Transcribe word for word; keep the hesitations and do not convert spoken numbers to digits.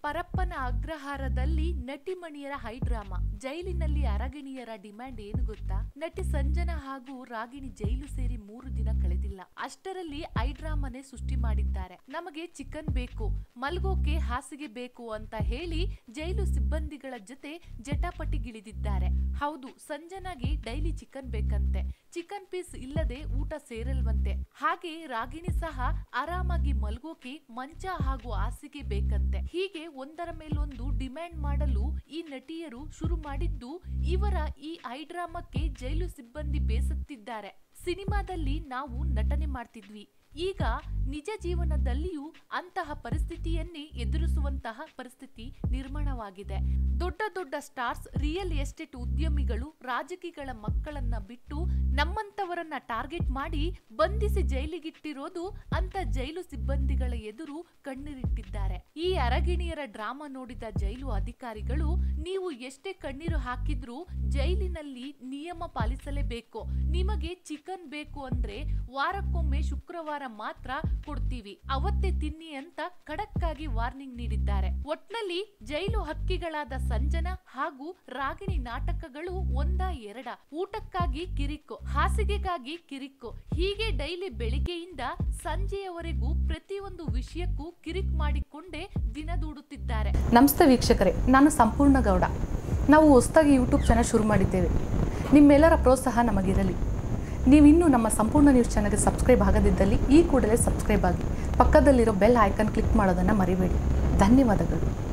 ಪರಪ್ಪನ ಅಗ್ರಹಾರದಲ್ಲಿ ನಟಿಮಣಿಯರ high drama. ಜೈಲಿನಲ್ಲಿ ಅರಗಿಣಿಯರ ಡಿಮ್ಯಾಂಡ್ ಏನು ಗೊತ್ತಾ? ನಟಿ ಸಂಜನಾ ಹಾಗೂ ರಾಗಿಣಿ ಜೈಲು ಸೇರಿ ಮೂರು ದಿನ ಕಳೆದಿಲ್ಲ. ಅಷ್ಟರಲ್ಲಿ ಐ ಡ್ರಾಮಾನೇ ಸೃಷ್ಟಿ ಮಾಡಿದ್ದಾರೆ. ನಮಗೆ ಚಿಕನ್ ಬೇಕು, ಮಲ್ಗೋಕೆ ಹಾಸಿಗೆ ಬೇಕು ಅಂತ ಹೇಳಿ ಜೈಲು ಸಿಬ್ಬಂದಿಗಳ ಜೊತೆ ಜಟಾಪಟಿಗಿಳಿದಿದ್ದಾರೆ. ಹೌದು, ಸಂಜನಾಗೆ ಡೈಲಿ ಚಿಕನ್ ಬೇಕಂತೆ. ಚಿಕನ್ ಪೀಸ್ ಇಲ್ಲದೆ ಊಟ ಸೇರಲ್ವಂತೆ. ಹಾಗೆ ರಾಗಿಣಿ ಸಹ ಆರಾಮಾಗಿ ಮಲ್ಗೋಕೆ ಮಂಚ ಹಾಗೂ ಹಾಸಿಗೆ ಬೇಕಂತೆ. ಹೀಗೆ ಒಂದರ ಮೇಲೊಂದು ಡಿಮ್ಯಾಂಡ್ ಮಾಡಲು ಈ ನಟಿಯರು ಶುರು ಮಾಡಿದ್ದು. ಇವರ ಈ ಐ ಡ್ರಾಮಾಕ್ಕೆ ಜೈಲು ಸಿಬ್ಬಂದಿ ಬೇಸತ್ತಿದ್ದಾರೆ. ಸಿನಿಮಾದಲ್ಲಿ ನಾವು ನಟನೆ ಮಾಡ್ತಿದ್ವಿ, ಈಗ ನಿಜ ಜೀವನದಲ್ಲಿಯೂ ಅಂತಹ ಪರಿಸ್ಥಿತಿಯನ್ನೇ ಎದುರಿಸುವಂತಹ ಪರಿಸ್ಥಿತಿ ನಿರ್ಮಾಣವಾಗಿದೆ. ದೊಡ್ಡ ದೊಡ್ಡ ಸ್ಟಾರ್ಸ್, ರಿಯಲ್ ಎಸ್ಟೇಟ್ ಉದ್ಯಮಿಗಳು, ರಾಜಕೀಯಗಳ ಮಕ್ಕಳನ್ನ ಬಿಟ್ಟು ನಮ್ಮಂತವರನ್ನ ಟಾರ್ಗೆಟ್ ಮಾಡಿ ಬಂಧಿಸಿ ಜೈಲಿಗಿಟ್ಟಿರೋದು ಅಂತ ಜೈಲು ಸಿಬ್ಬಂದಿಗಳ ಎದುರು ಕಣ್ಣೀರಿಟ್ಟಿದ್ದಾರೆ. ಈ ಅರಗಿಣಿಯರ ಡ್ರಾಮಾ ನೋಡಿದ ಜೈಲು ಅಧಿಕಾರಿಗಳು, ನೀವು ಎಷ್ಟೇ ಕಣ್ಣೀರು ಹಾಕಿದ್ರೂ ಜೈಲಿನಲ್ಲಿ ನಿಯಮ ಪಾಲಿಸಲೇಬೇಕು. ನಿಮಗೆ ಚಿಕನ್ ಬೇಕು ಅಂದ್ರೆ ವಾರಕ್ಕೊಮ್ಮೆ ಶುಕ್ರವಾರ ಮಾತ್ರ ಕೊಡ್ತೀವಿ, ಅವತ್ತೇ ತಿನ್ನಿ ಅಂತ ಖಡಕ್ ಆಗಿ ವಾರ್ನಿಂಗ್ ನೀಡಿದ್ದಾರೆ. ಒಟ್ನಲ್ಲಿ ಜೈಲು ಹಕ್ಕಿಗಳಾದ ಸಂಜನಾ ಹಾಗೂ ರಾಗಿಣಿ ನಾಟಕಗಳು ಒಂದ ಎರಡ. ಊಟಕ್ಕಾಗಿ ಕಿರಿಕು, ಹಾಸಿಗೆಗಾಗಿ ಕಿರಿಕು, ಹೀಗೆ ಡೈಲಿ ಬೆಳಿಗ್ಗೆಯಿಂದ ಸಂಜೆಯವರೆಗೂ ಪ್ರತಿಯೊಂದು ವಿಷಯಕ್ಕೂ ಕಿರಿಕ್ ಮಾಡಿಕೊಂಡೇ ದಿನ ದೂಡುತ್ತಿದ್ದಾರೆ. ನಮಸ್ತೆ ವೀಕ್ಷಕರೇ, ನಾನು ಸಂಪೂರ್ಣ ಗೌಡ. ನಾವು ಹೊಸದಾಗಿ ಯೂಟ್ಯೂಬ್ ಚಾನಲ್ ಶುರು ಮಾಡಿದ್ದೇವೆ. ನಿಮ್ಮೆಲ್ಲರ ಪ್ರೋತ್ಸಾಹ ನಮಗಿರಲಿ. ನೀವಿನ್ನೂ ನಮ್ಮ ಸಂಪೂರ್ಣ ನ್ಯೂಸ್ ಚಾನಲ್ಗೆ ಸಬ್ಸ್ಕ್ರೈಬ್ ಆಗದಿದ್ದಲ್ಲಿ ಈ ಕೂಡಲೇ ಸಬ್ಸ್ಕ್ರೈಬ್ ಆಗಿ, ಪಕ್ಕದಲ್ಲಿರೋ ಬೆಲ್ ಐಕಾನ್ ಕ್ಲಿಕ್ ಮಾಡೋದನ್ನು ಮರಿಬೇಡಿ. ಧನ್ಯವಾದಗಳು.